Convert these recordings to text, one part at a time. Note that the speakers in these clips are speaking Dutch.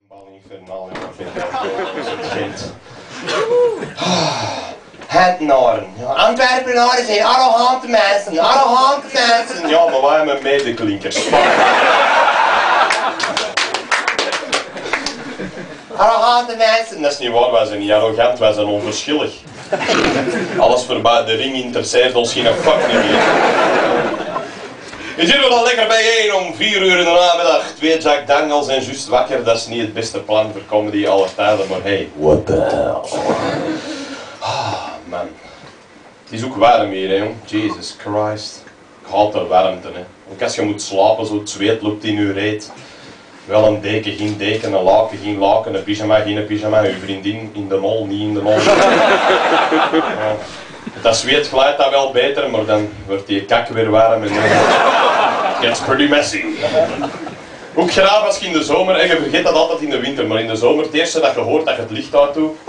Bal infernal, Gent. Gentenaren. Antwerpenaren zijn arrogante mensen, arrogante mensen. Ja, maar wij hebben medeklinkers. Arrogante mensen. Dat is niet waar, wij zijn niet arrogant, wij zijn onverschillig. Alles voorbij de ring interesseert ons geen fuck niet meer. Je zit er al lekker bijeen om 4 uur in de namiddag. 2 Jack Daniels en juist wakker. Dat is niet het beste plan voor comedy aller tijden, maar hey, what the hell. Ah, man. Het is ook warm hier, hè, jong. Jesus Christ. Ik haat de warmte, hè. Ook als je moet slapen, zo het zweet loopt in je reet. Wel een deken, geen deken, een laken, geen laken, een pyjama, geen pyjama. Uw vriendin in de mol, niet in de mol. Ja. Dat zweet glijdt dat wel beter, maar dan wordt die kak weer warm en dan gets pretty messy. Ook graag als je in de zomer, en je vergeet dat altijd in de winter, maar in de zomer het eerste dat je hoort dat je het licht uit doet.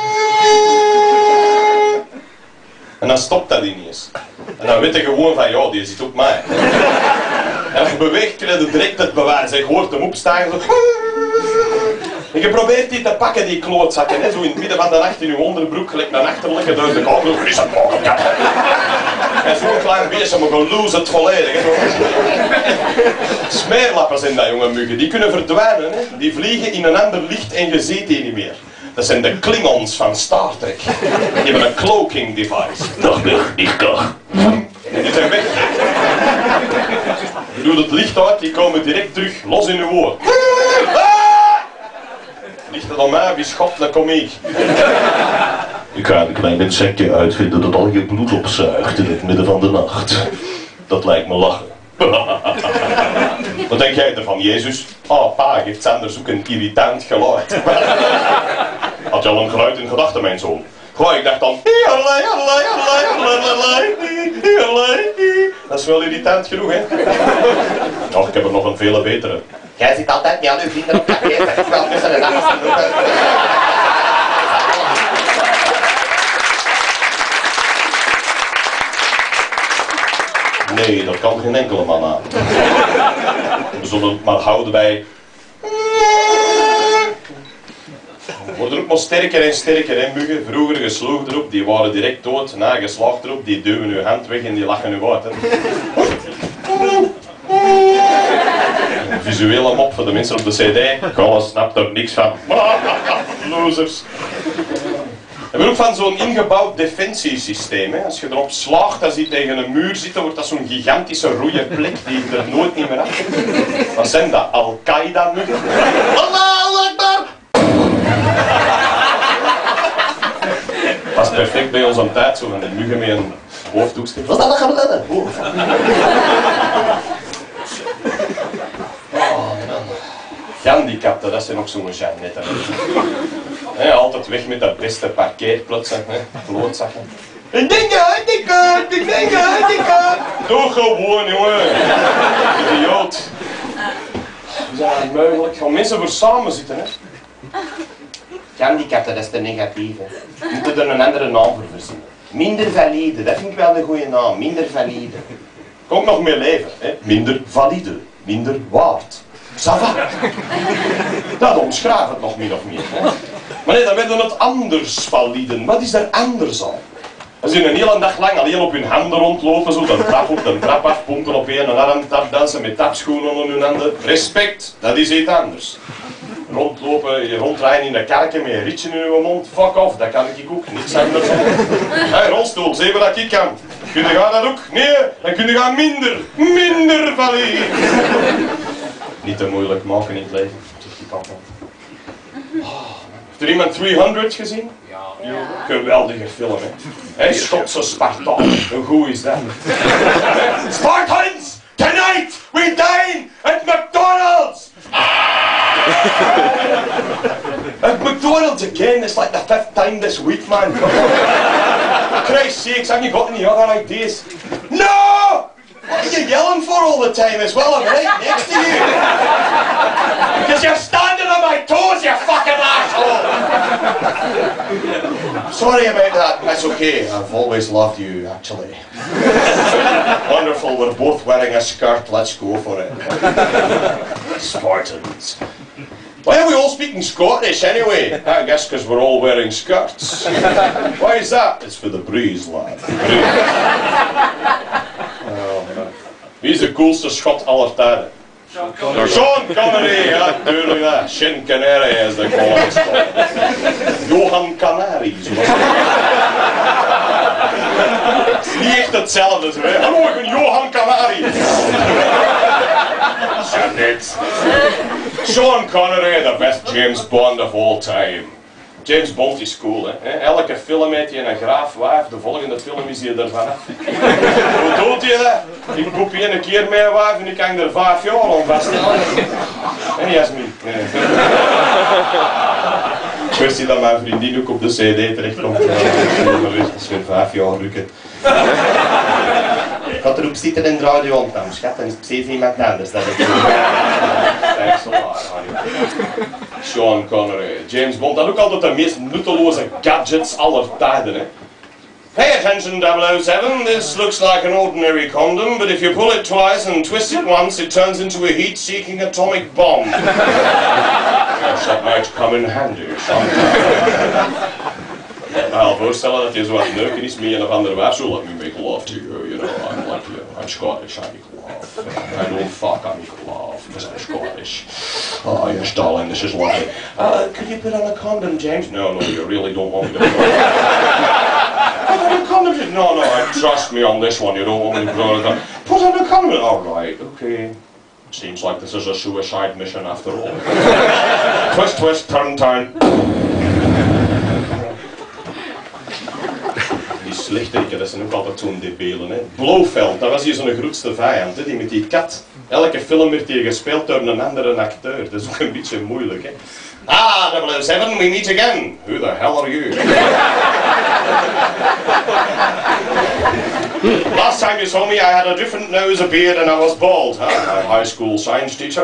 En dan stopt dat ineens. En dan weet je gewoon van, ja, die zit op mij. En als je beweegt, krijg je direct het bewijs. Je hoort hem opstaan. Zo. En je probeert die te pakken, die klootzakken. Hè? Zo in het midden van de nacht in je onderbroek, gelijk naar achterlijke door de kamer. En zo'n klein beestje, maar je lose het volledig. Hè? Smeerlappen zijn dat, jonge muggen. Die kunnen verdwijnen. Hè? Die vliegen in een ander licht en je ziet die niet meer. Dat zijn de Klingons van Star Trek. Die hebben een cloaking device. Dag, ik kan. En die zijn weg. Je doet het licht uit, die komen direct terug, los in je oor. Ligt het aan mij, wie schopt, dan kom ik. Ik ga een klein insectje uitvinden dat al je bloed opzuigt in het midden van de nacht. Dat lijkt me lachen. Wat denk jij ervan, Jezus? Oh, pa geeft Sanders ook een irritant geluid. Had je al een geluid in gedachten, mijn zoon? Goh, ik dacht dan... Dat is wel irritant genoeg, hè? Nou, ik heb er nog een vele betere. Jij zit altijd niet aan uw vrienden op café, dat is wel tussen de dag. Nee, dat kan geen enkele man aan. We zullen het maar houden bij... We worden ook maar sterker en sterker, hè, muggen. Vroeger geslogen erop, die waren direct dood. Na geslaagd erop, die duwen uw hand weg en die lachen u uit. Hè. Een visuele mop voor de mensen op de cd. Golle snapt er niks van. Losers. We hebben ook van zo'n ingebouwd defensiesysteem. Hè. Als je erop slaagt, als die tegen een muur zit, dan wordt dat zo'n gigantische rode plek die je er nooit niet meer af. Wat zijn dat? Al-Qaeda-muggen? Allahu Akbar! Dat is perfect bij ons aan tijd, zo van de muggen met een hoofddoekje. Wat is dat gaan redden? Gehandicapten, dat zijn ook zo'n Jeannetten. Altijd weg met dat beste parkeerplotsen, klootzakken. Ik denk doe gewoon, jongen. Idioot. We zijn mogelijk. Gaan mensen voor samen zitten, hè? Gehandicapten, dat is te negatief, hè. We moeten er een andere naam voor verzinnen. Minder valide, dat vind ik wel een goede naam. Minder valide. Kom nog meer leven, hè. Minder valide. Minder waard. Ça va. Dat omschrijft het nog min of meer, hè. Maar nee, dan werden het anders validen. Wat is er anders aan? Als die een hele dag lang alleen op hun handen rondlopen, zo de trap op de trap af, pompen op één arm, tapdansen met tapschoenen onder hun handen. Respect, dat is iets anders. Rondlopen, je ronddraaien in de kerken met een rietje in je mond, fuck off, dat kan ik ook, niks anders. Hey, rolstoel, zie wat ik kan. Kun je dat ook? Nee, dan kun je minder valide. Niet te moeilijk maken in het leven, zegt die papa. Heeft er iemand 300 gezien? Ja. Geweldige film, hè. Hey, Schotse Spartaan, hoe goed is dat? Spartans, tonight we dine at McDonald's! At McDonald's again, it's like the 5th time this week, man. Christ's sakes, have you got any other ideas? No! What are you yelling for all the time as well? I'm right next to you. Because you're standing on my toes, you fucking asshole! Sorry about that, that's okay. I've always loved you, actually. Wonderful, we're both wearing a skirt, let's go for it. Spartans. Why are we all speaking Scottish anyway. I guess because we're all wearing skirts. Why is that? It's for the breeze, lad. Oh, man. Wie is de coolste Schot aller tijden? Sean Connery, ja, tuurlijk dat. Shin Canary is de coolste. Johan Canary, zoals het is niet echt hetzelfde, zo, hè. Hallo, ik ben Johan Canary. Shit. Sean Connery, the best James Bond of all time. James Bond is cool, hè. Elke film heeft hij een graaf wijf, de volgende film is hij er vanaf. Hoe doet hij dat? Ik kopieer een keer mijn wijf en ik hang er 5 jaar aan vast. En Jasmin. Ik wist dat mijn vriendin ook op de CD terechtkomt. Dat is weer 5 jaar rukken. Ik had erop zitten in de radio aan, schat, en is precies iemand anders. Dat is echt zo waar. Sean Connery, James Bond, dat ook altijd de meest nutteloze gadgets aller tijden. Hè. Pay attention 007, this looks like an ordinary condom, but if you pull it twice and twist it once, it turns into a heat-seeking atomic bomb. Yes, that might come in handy sometime. I'll voorstellen dat je zo wat neuken is met een of andere wijf, so let me make love to you, you know, I'm like you, I'm Scottish, I make love. I don't fuck, I make love, because I'm Scottish. Oh yes darling, this is lovely. Could you put on a condom, James? No, you really don't want me to put on a condom. No, trust me on this one, you don't want me to put on a condom. Put on a condom, alright, okay. Seems like this is a suicide mission after all. Twist, twist, turn, turn. Die slechteriken, dat zijn ook altijd zo'n debelen. Hè. Blofeld, dat was hier zo'n grootste vijand, hè, die met die kat. Elke film werd hier gespeeld door een andere acteur. Dat is ook een beetje moeilijk. Hè. Ah, 007, we meet again. Who the hell are you? Last time you saw me, I had a different nose, a beard, and I was bald. Huh? My high school science teacher.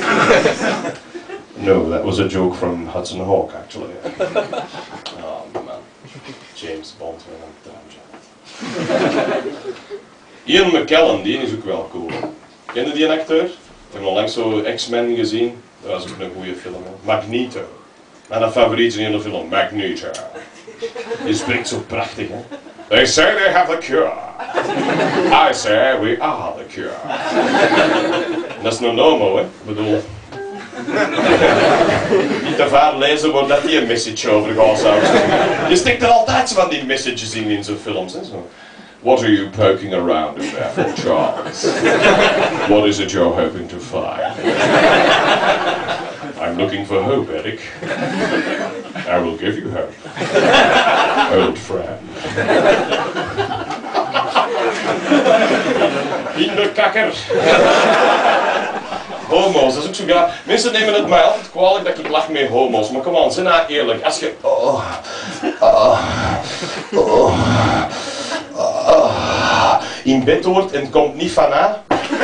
No, that was a joke from Hudson Hawk, actually. Oh, man. James Bond met een tramje. Ian McKellen, die is ook wel cool. Kende die een acteur? Ik heb onlangs zo X-Men gezien. Dat was ook een goede film. Hè? Magneto. Mijn favoriet in de film, Magneto. Die spreekt zo prachtig, hè. They say they have the cure. I say we are the cure. Dat is een homo, hè. Ik bedoel... Niet te vaar lezen waar dat die een message over gaat, zou ik zeggen. Je stikt er altijd van die messages in zo'n films, hè. Zo. What are you poking around in there for, Charles? What is it you're hoping to find? I'm looking for hope, Eric. I will give you hope. Old friend. In de kakker. Homo's, dat is ook zo graag. Mensen nemen het mij altijd kwalijk dat ik lach met homo's, maar kom aan, zijn nou eerlijk. Als je in bed hoort en het komt niet van na.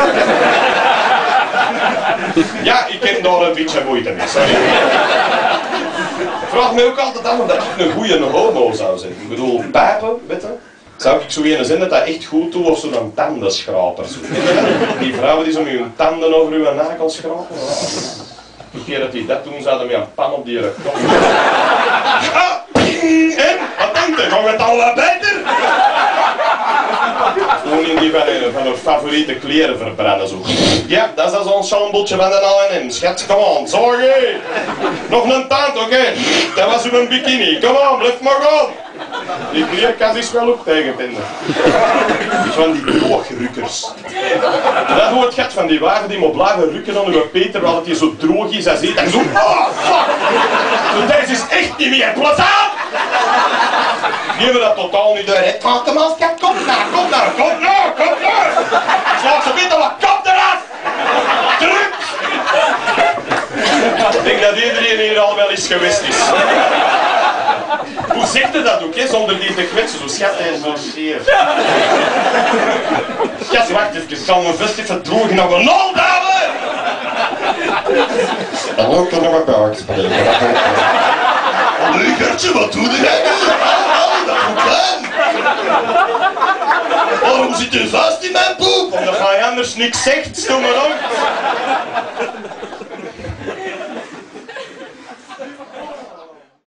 Ja, ik ken daar een beetje moeite mee, sorry. Ik vraag me ook altijd af of dat ik een goede homo zou zijn. Ik bedoel, pijpen, weet je? Zou ik zo een zin dat dat echt goed doet of zo'n tandenschraper? Zo. Die vrouwen die zo met hun tanden over hun nagels schrapen. De keer dat die dat doen, zouden we een pan op die kop. En? Wat denkt u? Gaat het al wat beter? Gewoon in die van hun favoriete kleren verbranden zo. Ja, dat is zo'n ensembletje van de L&M. Schat, kom aan, zorg je. Nog een tand, oké. Dat was uw bikini. Kom aan, blijf maar gaan. Die kleerkast is wel ook tegen vinden. Van die droogrukkers. Dat hoort het gat van die wagen die moet blijven rukken aan uw Peter, terwijl het hier zo droog is als en zo. Oh, fuck! Zo, deze is echt niet meer plezant! Die hebben dat totaal niet door. Kom maar, schat, kom nou! Slaat ze weten wat, kom eraf! Druk! Ik denk dat iedereen hier al wel eens geweest is. Hoe zegt hij dat ook, hè, zonder die te kwetsen? Zo schat hij zo zeer. Schat, wacht even, ik zal mijn vest even drogen naar mijn nul, dame! Hallo, ik kan nog wat uitspreken. Allee, Gertje, wat doe jij nu? Dat moet zijn. Waarom zit u vast in mijn poep? Omdat hij anders niks zegt, stel maar uit.